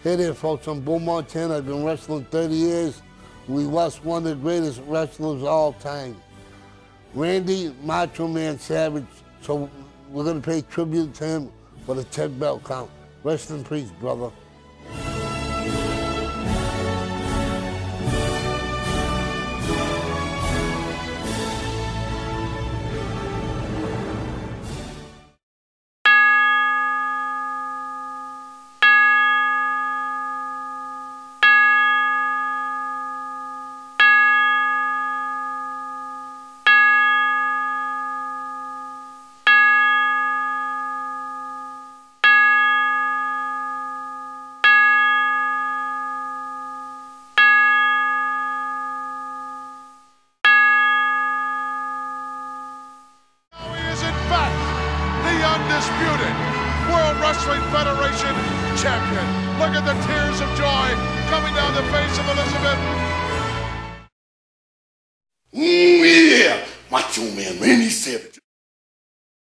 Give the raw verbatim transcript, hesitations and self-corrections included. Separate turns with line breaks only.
Hey there, folks. I'm Bull Montana. I've been wrestling thirty years. We lost one of the greatest wrestlers of all time, Randy Macho Man Savage. So we're going to pay tribute to him for the ten belt count. Rest in peace, brother.
Undisputed World Wrestling Federation champion. Look at the tears of joy coming down the face of Elizabeth.
Mm, yeah, Macho Man Randy Savage.